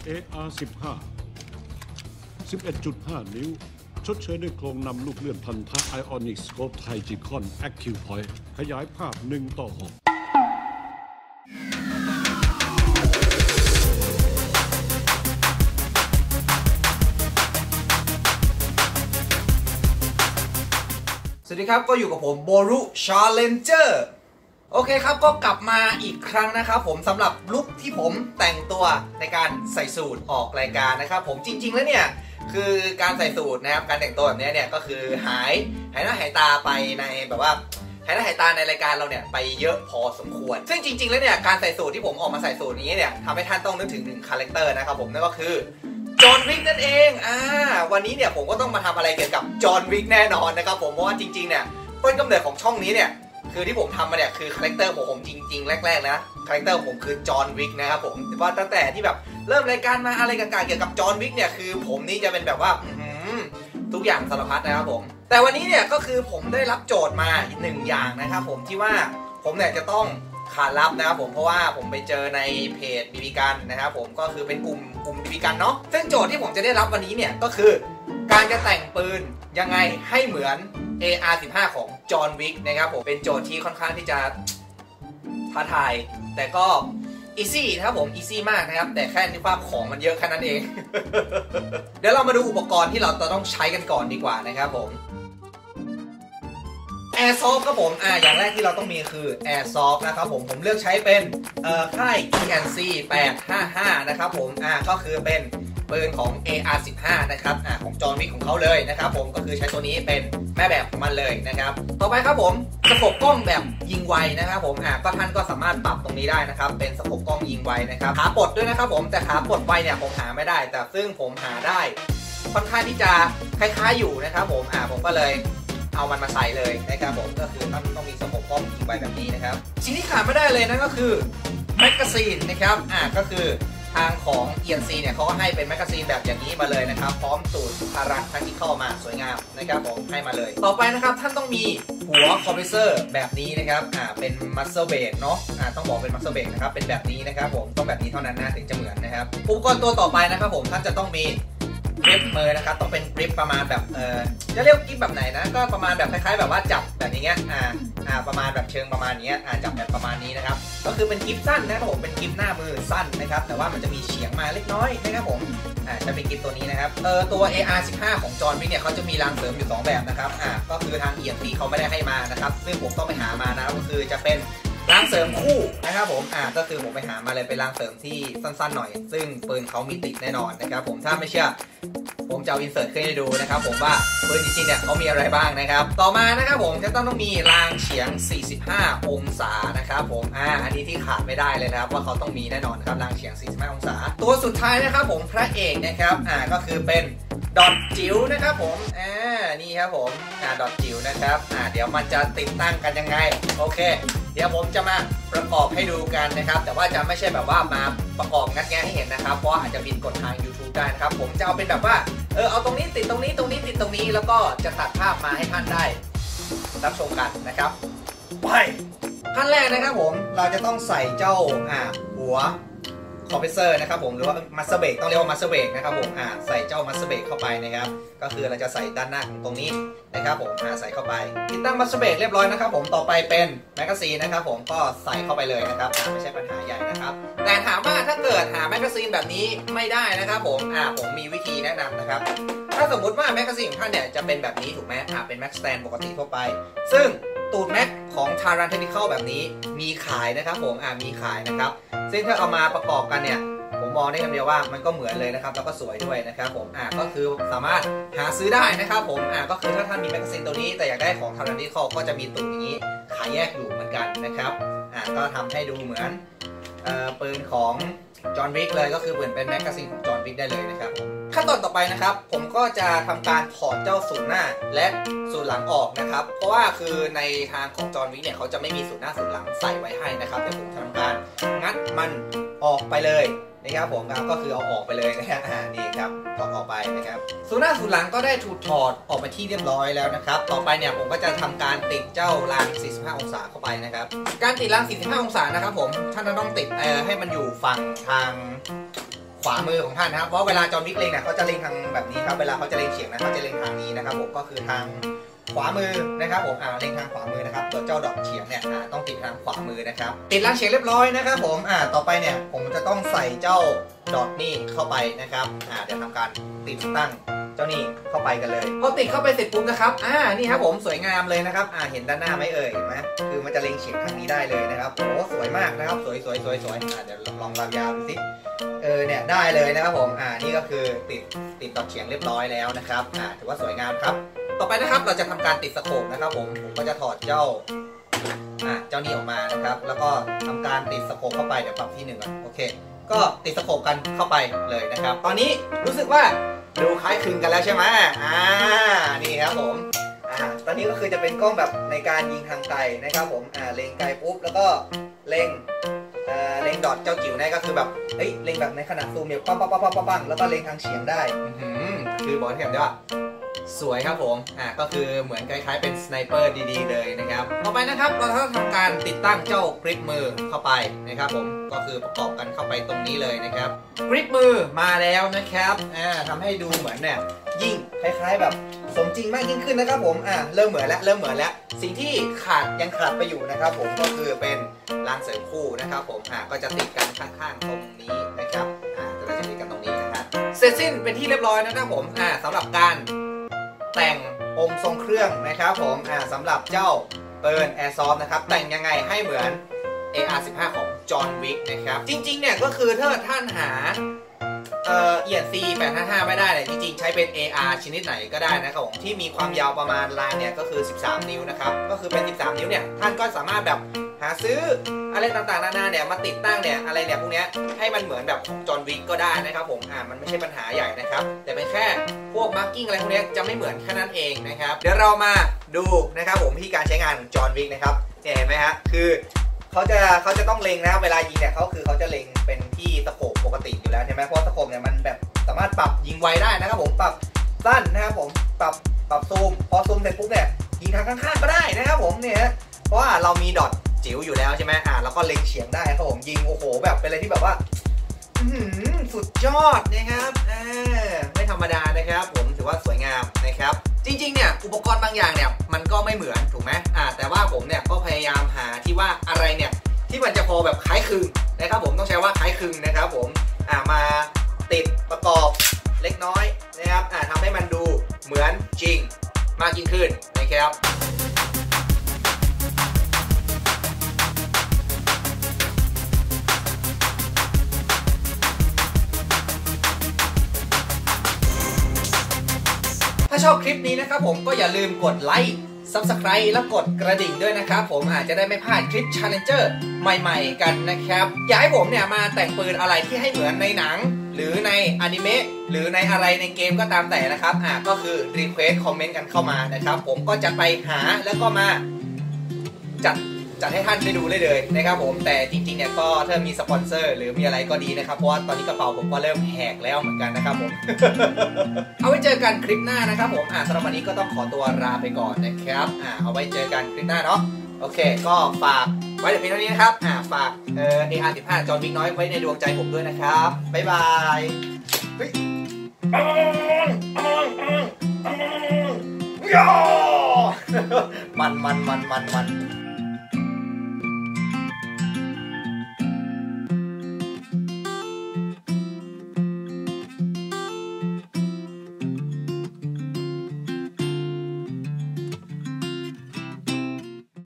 AR-15 11.5 นิ้วชดเชยด้วยโครงนำลูกเลื่อนพันธะ Ionic Scope Trijicon Active Point ขยายภาพ1:6 สวัสดีครับก็อยู่กับผมโบรุชาเลนเจอร์โอเคครับก็กลับมาอีกครั้งนะครับผมสำหรับลุคที่ผมแต่งตัวในการใส่สูทออกรายการนะครับผมจริงๆแล้วเนี่ยคือการใส่สูทนะครับการแต่งตัวแบบนี้เนี่ยก็คือหายหน้าหายตาไปในแบบว่าหายหน้าหายตาในรายการเราเนี่ยไปเยอะพอสมควรซึ่งจริงๆแล้วเนี่ยการใส่สูทที่ผมออกมาใส่สูทนี้เนี่ยทำให้ท่านต้องนึกถึง1คาแรคเตอร์นะครับผมนั่นก็คือจอห์นวิกนั่นเองวันนี้เนี่ยผมก็ต้องมาทำอะไรเกี่ยวกับจอห์นวิกแน่นอนนะครับผมเพราะว่าจริงๆเนี่ยต้นกำเนิดของช่องนี้เนี่ยคือที่ผมทำมาเนี่ยคือคาแรคเตอร์ผมจริงๆแรกๆนะคาแรคเตอร์ผมคือจอห์นวิกนะครับผมแต่ว่าตั้งแต่ที่แบบเริ่มรายการมาอะไรต่างๆเกี่ยวกับจอห์นวิกเนี่ยคือผมนี่จะเป็นแบบว่าทุกอย่างสารพัดนะครับผมแต่วันนี้เนี่ยก็คือผมได้รับโจทย์มาอีก1อย่างนะครับผมที่ว่าผมเนี่ยจะต้องขานรับนะครับผมเพราะว่าผมไปเจอในเพจบีบีกันนะครับผมก็คือเป็นกลุ่มบีบีกันเนาะซึ่งโจทย์ที่ผมจะได้รับวันนี้เนี่ยก็คือการจะแต่งปืนยังไงให้เหมือน AR-15 ของจอห์นวิกนะครับผมเป็นโจทย์ที่ค่อนข้างที่จะท้าทายแต่ก็อีซี่นะครับผมอีซี่มากนะครับแต่แค่ที่ว่าของมันเยอะแค่นั้นเอง เดี๋ยวเรามาดูอุปกรณ์ที่เราต้องใช้กันก่อนดีกว่านะครับผมAirsoft ครับผมอย่างแรกที่เราต้องมีคือ Airsoft นะครับผมเลือกใช้เป็นค่าย ENC 855นะครับผมก็คือเป็นปืนของ AR-15 นะครับของจอห์นวิกของเขาเลยนะครับผมก็คือใช้ตัวนี้เป็นแม่แบบของมันเลยนะครับต่อไปครับผมสโคปกล้องแบบยิงไวนะครับผมก็ท่านก็สามารถปรับตรงนี้ได้นะครับเป็นสโคปกล้องยิงไวนะครับขาปลดด้วยนะครับผมแต่ขาปลดไวเนี่ยผมหาไม่ได้แต่ซึ่งผมหาได้ค่อนข้างที่จะคล้ายๆอยู่นะครับผมผมก็เลยเอามันมาใส่เลยนะครับผมก็คือต้องมีสโคปกล้องยิงไวแบบนี้นะครับสิ่งที่ขาดไม่ได้เลยนั่นก็คือแมกกาซีนนะครับก็คือทางของ ENC เนี่ยเขาก็ให้เป็นแมกกาซีนแบบอย่างนี้มาเลยนะครับพร้อมสูตรพาราทักที่เข้ามาสวยงามนะครับผมให้มาเลยต่อไปนะครับท่านต้องมีหัวคอมเพรสเซอร์แบบนี้นะครับเป็นมัสเซอร์เบรกเนาะต้องบอกเป็นมัสเซอร์เบรกนะครับเป็นแบบนี้นะครับผมต้องแบบนี้เท่านั้นนะถึงจะเหมือนนะครับอุปกรณ์ตัวต่อไปนะครับผมท่านจะต้องมีกริปมือนะครับต้องเป็นกริปประมาณแบบจะเรียกกริปแบบไหนนะก็ประมาณแบบคล้ายๆแบบว่าจับแบบนี้ประมาณแบบเชิงประมาณนี้จับแบบประมาณนี้นะครับก็คือเป็นกริปสั้นนะครับผมเป็นกริปหน้ามือสั้นนะครับแต่ว่ามันจะมีเฉียงมาเล็กน้อยนะครับผมจะเป็นกริปตัวนี้นะครับตัว AR-15 ของจอห์นวิกเนี่ยเขาจะมีรางเสริมอยู่2แบบนะครับก็คือทาง ENC เขาไม่ได้ให้มานะครับซึ่งผมต้องไปหามานะก็คือจะเป็นรางเสริมคู่นะครับผมก็คือผมไปหามาเลยเป็นรางเสริมที่สั้นๆหน่อยซึ่งปืนเขามีติดแน่นอนนะครับผมถ้าไม่เชื่อผมจะเอาอินเสิร์ตขึ้นให้ดูนะครับผมว่าปืนจริงๆเนี่ยเขามีอะไรบ้างนะครับต่อมานะครับผมจะต้องมีรางเฉียง45องศานะครับผมอันนี้ที่ขาดไม่ได้เลยนะครับว่าเขาต้องมีแน่นอนครับรางเฉียง45องศาตัวสุดท้ายนะครับผมพระเอกนะครับก็คือเป็นดอทจิ๋วนะครับผมนี่ครับผมดอทจิ๋วนะครับเดี๋ยวมันจะติดตั้งกันยังไงโอเคเดี๋ยวผมจะมาประกอบให้ดูกันนะครับแต่ว่าจะไม่ใช่แบบว่ามาประกอบงัดแงะให้เห็นนะครับเพราะอาจจะบินกดทาง YouTube ได้นะครับผมจะเอาเป็นแบบว่าเอาตรงนี้ติดตรงนี้ตรงนี้ติดตรงนี้แล้วก็จะตัดภาพมาให้ท่านได้รับชมกันนะครับไปขั้นแรกนะครับผมเราจะต้องใส่เจ้าหัวคอมเพรสเซอร์นะครับผมหรือว่ามัสเตอร์เบรกต้องเรียกว่ามัสเตอร์เบรกนะครับผมใส่เจ้ามัสเตอร์เบรกเข้าไปนะครับก็คือเราจะใส่ด้านหน้าของตรงนี้นะครับผมใส่เข้าไปติดตั้งมัสเตอร์เบรกเรียบร้อยนะครับผมต่อไปเป็นแมกกาซีนนะครับผมก็ใส่เข้าไปเลยนะครับไม่ใช่ปัญหาใหญ่นะครับแต่ถามว่าถ้าเกิดหาแมกกาซีนแบบนี้ไม่ได้นะครับผมผมมีวิธีแนะนำนะครับถ้าสมมุติว่าแมกกาซีนของท่านเนี่ยจะเป็นแบบนี้ถูกไหมเป็นแม็กสแตนปกติทั่วไปซึ่งตูดแม็กของ Taran Technical แบบนี้มีขายนะครับผมมีขายนะครับซึ่งถ้าเอามาประกอบกันเนี่ยผมมองได้คำเดียวว่ามันก็เหมือนเลยนะครับแล้วก็สวยด้วยนะครับผมก็คือสามารถหาซื้อได้นะครับผมก็คือถ้าท่านมีแมกกาซีนตัวนี้แต่อยากได้ของ Taran Technical ก็จะมีตูดอย่างนี้ขายแยกอยู่เหมือนกันนะครับก็ทำให้ดูเหมือนปืนของจอห์นวิกเลยก็คือเหมือนเป็นแมกกาซีนของจอห์นวิกได้เลยนะครับขั้นตอนต่อไปนะครับผมก็จะทำการถอดเจ้าสูนย์หน้าและสูนย์หลังออกนะครับเพราะว่าคือในทางของจอห์นวิกเนี่ยเขาจะไม่มีสูนย์หน้าสูนย์หลังใส่ไว้ให้นะครับเดี๋ยวผมทำการงัดมันออกไปเลยนะครับผมก็คือเอาออกไปเลยนะฮะนี่ครับถอดออกไปนะครับสูนย์หน้าสูนย์หลังก็ได้ถูกถอดออกไปที่เรียบร้อยแล้วนะครับต่อไปเนี่ยผมก็จะทำการติดเจ้าราง45องศาเข้าไปนะครับการติดราง45องศานะครับผมท่านต้องติดให้มันอยู่ฝั่งทางขวามือของท่านนะครับเพราะเวลาจอห์นวิกเล็งเนี่ยเขาจะเล็งทางแบบนี้ครับเวลาเขาจะเล็งเฉียงนะเขาจะเล็งทางนี้นะครับผมก็คือทางขวามือนะครับผมเล็งทางขวามือนะครับตัวเจ้าดอกเฉียงเนี่ยต้องติดทางขวามือนะครับติดรางเฉียงเรียบร้อยนะครับผมต่อไปเนี่ยผมจะต้องใส่เจ้าดอกนี่เข้าไปนะครับเดี๋ยวทำการติดตั้งเจ้านี่เข้าไปกันเลยพอติดเข้าไปเสร็จปุ๊บนะครับนี่ครับผมสวยงามเลยนะครับเห็นด้านหน้าไหมเอ่ยเห็นไหมคือมันจะเล็งเฉียงทางนี้ได้เลยนะครับโอ้สวยมากนะครับสวยเดี๋ยวลองยาวๆดูสิเนี่ยได้เลยนะครับผมนี่ก็คือติดดอกเฉียงเรียบร้อยแล้วนะครับถือว่าสวยงามครับต่อไปนะครับเราจะทำการติดสโคปนะครับผมก็จะถอดเจ้านี่ออกมานะครับแล้วก็ทำการติดสโคปเข้าไปเดี๋ยวปรับที่1ก่อนโอเคก็ติดสโคปกันเข้าไปเลยนะครับตอนนี้รู้สึกว่าดูคล้ายคลึงกันแล้วใช่ไหมนี่ครับผมตอนนี้ก็คือจะเป็นกล้องแบบในการยิงทางไกลนะครับผมเล็งไกลปุ๊บแล้วก็เล็งดอทเจ้าจิ๋วเนี่ยก็คือแบบเล็งแบบในขนาดซูมเนี่ยปั้งแล้วก็เล็งทางเฉียงได้คือบอกให้เห็นได้ว่าสวยครับผมก็คือเหมือนคล้ายๆเป็นสไนเปอร์ดีๆเลยนะครับต่อไปนะครับเราต้องทำการติดตั้งเจ้ากริปมือเข้าไปนะครับผมก็คือประกอบกันเข้าไปตรงนี้เลยนะครับกริปมือมาแล้วนะครับทำให้ดูเหมือนเนี่ยยิ่งคล้ายๆแบบสมจริงมากยิ่งขึ้นนะครับผมเริ่มเหมือนแล้วสิ่งที่ยังขาดไปอยู่นะครับผมก็คือเป็นรางเสริมคู่นะครับผมก็จะติดกันข้างๆตรงนี้นะครับจะติดกันตรงนี้นะครับเสร็จสิ้นเป็นที่เรียบร้อยนะครับผมสำหรับการแต่งองค์ทรงเครื่องนะครับผมสำหรับเจ้าปืน Airsoft นะครับแต่งยังไงให้เหมือน AR-15 ของจอห์นวิกนะครับจริงๆเนี่ยก็คือถ้าท่านหาENC 855ไม่ได้เลยจริงๆใช้เป็น AR ชนิดไหนก็ได้นะครับผมที่มีความยาวประมาณรางเนี่ยก็คือ13นิ้วนะครับก็คือเป็น13นิ้วเนี่ยท่านก็สามารถแบบหาซื้ออะไรต่างๆนานาเนี่ยมาติดตั้งเนี่ยอะไรเนี่ยพวกนี้ให้มันเหมือนแบบของจอห์นวิกก็ได้นะครับผมมันไม่ใช่ปัญหาใหญ่นะครับแต่เป็นแค่พวกมาร์กิ้งอะไรพวกนี้จะไม่เหมือนแค่นั้นเองนะครับเดี๋ยวเรามาดูนะครับผมที่การใช้งานของจอห์นวิกนะครับเห็นไหมฮะคือเขาจะต้องเล็งนะเวลายิงเนี่ยเขาจะเล็งเป็นที่สโคปปกติอยู่แล้วใช่ไหมเพราะสโคปเนี่ยมันแบบสามารถปรับยิงไวได้นะครับผมปรับสั้นนะครับผมปรับซูมพอซูมเสร็จปุ๊บเนี่ยยิงทางข้างๆก็ได้นะครับผมเนี่ยเพราะว่าเรามีดอทจิ๋วอยู่แล้วใช่ไหมแล้วก็เล็งเฉียงได้ครับผมยิงโอ้โหแบบเป็นอะไรที่แบบว่าสุดยอดนะครับไม่ธรรมดานะครับผมถือว่าสวยงามนะครับจริงๆเนี่ยอุปกรณ์บางอย่างเนี่ยมันก็ไม่เหมือนถูกไหมแต่ว่าผมเนี่ยก็พยายามหาที่ว่าอะไรเนี่ยที่มันจะพอแบบคล้ายคลึงนะครับผมต้องใช้ว่าคล้ายคลึงนะครับผมมาติดประกอบเล็กน้อยนะครับทำให้มันดูเหมือนจริงมากยิ่งขึ้นนะครับถ้าชอบคลิปนี้นะครับผมก็อย่าลืมกดไลค์ Subscribe และกดกระดิ่งด้วยนะครับผมอาจจะได้ไม่พลาดคลิป Challenger ใหม่ๆกันนะครับอยากให้ผมเนี่ยมาแต่งปืนอะไรที่ให้เหมือนในหนังหรือในอนิเมะหรือในอะไรในเกมก็ตามแต่นะครับก็คือ Request คอมเมนต์กันเข้ามานะครับผมก็จะไปหาแล้วก็มาจัดให้ท่านได้ดูได้เลยนะครับผมแต่จริงๆเนี่ยก็ถ้ามีสปอนเซอร์หรือมีอะไรก็ดีนะครับเพราะว่าตอนนี้กระเป๋าผมก็เริ่มแหกแล้วเหมือนกันนะครับผม เอาไว้เจอกันคลิปหน้านะครับผมสำหรับวันนี้ก็ต้องขอตัวลาไปก่อนนะครับเอาไว้เจอกันคลิปหน้าเนาะโอเคก็ฝากไว้แต่เพียงเท่านี้นะครับฝากAR-15 จอห์นวิกน้อยไว้ในดวงใจผมด้วยนะครับบ๊ายบายมัน